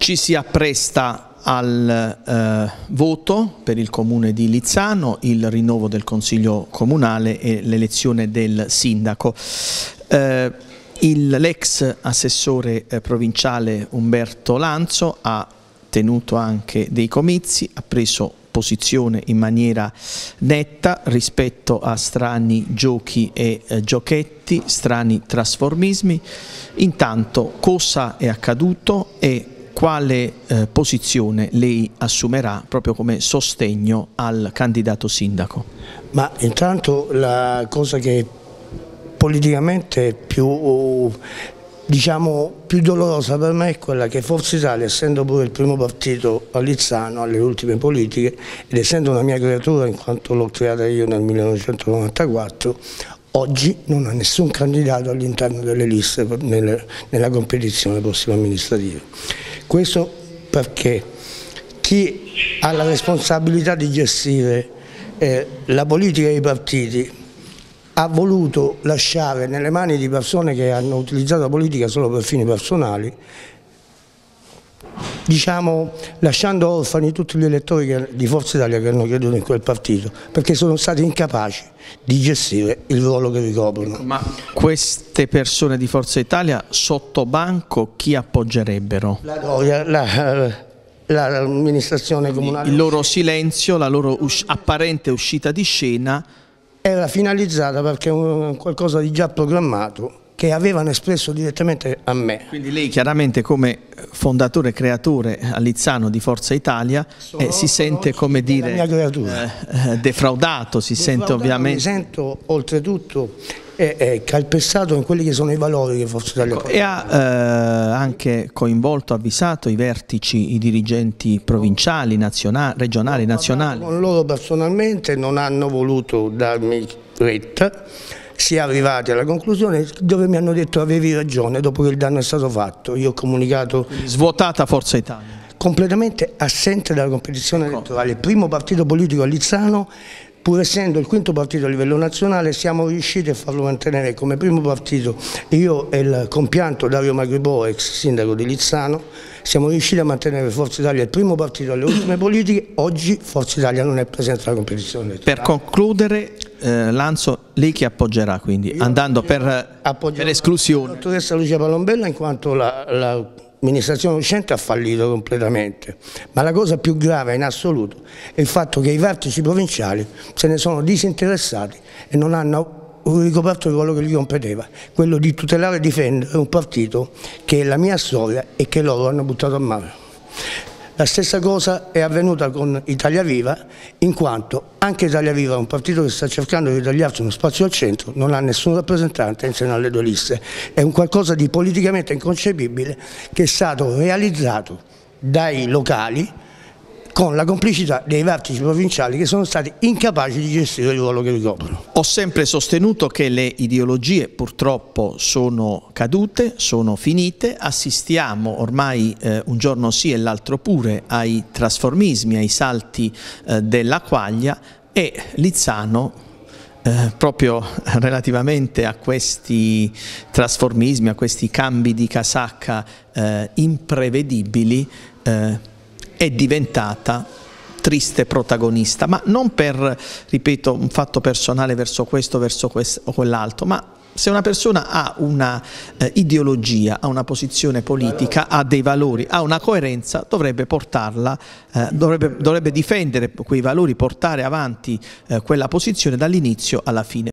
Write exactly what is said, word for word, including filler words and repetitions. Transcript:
Ci si appresta al eh, voto per il comune di Lizzano, il rinnovo del consiglio comunale e l'elezione del sindaco. Eh, l'ex assessore eh, provinciale Umberto Lanzo ha tenuto anche dei comizi, ha preso posizione in maniera netta rispetto a strani giochi e eh, giochetti, strani trasformismi. Intanto cosa è accaduto e quale eh, posizione lei assumerà proprio come sostegno al candidato sindaco? Ma intanto la cosa che politicamente più, diciamo, più dolorosa per me è quella che Forza Italia, essendo pure il primo partito a Lizzano alle ultime politiche ed essendo una mia creatura in quanto l'ho creata io nel millenovecentonovantaquattro, oggi non ha nessun candidato all'interno delle liste nelle, nella competizione delle prossime amministrative. Questo perché chi ha la responsabilità di gestire eh, la politica dei partiti ha voluto lasciare nelle mani di persone che hanno utilizzato la politica solo per fini personali, diciamo lasciando orfani tutti gli elettori che, di Forza Italia che hanno creduto in quel partito, perché sono stati incapaci di gestire il ruolo che ricoprono. Ma queste persone di Forza Italia sotto banco chi appoggerebbero? La, l'amministrazione comunale. Il loro silenzio, la loro us- apparente uscita di scena era finalizzata perché è un qualcosa di già programmato che avevano espresso direttamente a me. Quindi lei chiaramente come fondatore e creatore a Lizzano di Forza Italia sono, eh, si sente, come dire, eh, defraudato, si defraudato, sente ovviamente... Mi sento oltretutto eh, eh, calpestato in quelli che sono i valori che Forza Italia porta. E ha eh, anche coinvolto, avvisato i vertici, i dirigenti provinciali, nazionali, regionali, nazionali? Con loro personalmente non hanno voluto darmi retta. Si è arrivati alla conclusione dove mi hanno detto avevi ragione dopo che il danno è stato fatto. Io ho comunicato... Svuotata Forza Italia? Completamente assente dalla competizione elettorale. Il primo partito politico a Lizzano, pur essendo il quinto partito a livello nazionale, siamo riusciti a farlo mantenere come primo partito. Io e il compianto Dario Magribò, ex sindaco di Lizzano, siamo riusciti a mantenere Forza Italia il primo partito alle ultime politiche. Oggi Forza Italia non è presente nella competizione elettorale. Per concludere, eh, Lanzo, lei chi appoggerà quindi? Io andando per, per esclusione? La dottoressa Lucia Palombella, in quanto la, la l'amministrazione uscente ha fallito completamente, ma la cosa più grave in assoluto è il fatto che i vertici provinciali se ne sono disinteressati e non hanno ricoperto il ruolo che gli competeva, quello di tutelare e difendere un partito che è la mia storia e che loro hanno buttato a mare. La stessa cosa è avvenuta con Italia Viva, in quanto anche Italia Viva è un partito che sta cercando di tagliarsi uno spazio al centro, non ha nessun rappresentante insieme alle due liste. È un qualcosa di politicamente inconcepibile che è stato realizzato dai locali con la complicità dei vertici provinciali che sono stati incapaci di gestire il ruolo che ricoprono. Ho sempre sostenuto che le ideologie purtroppo sono cadute, sono finite, assistiamo ormai eh, un giorno sì e l'altro pure ai trasformismi, ai salti eh, della quaglia e Lizzano eh, proprio relativamente a questi trasformismi, a questi cambi di casacca eh, imprevedibili, eh, è diventata triste protagonista, ma non per, ripeto, un fatto personale verso questo, verso questo o quell'altro, ma se una persona ha una eh, ideologia, ha una posizione politica, ha dei valori, ha una coerenza, dovrebbe portarla, eh, dovrebbe, dovrebbe difendere quei valori, portare avanti eh, quella posizione dall'inizio alla fine.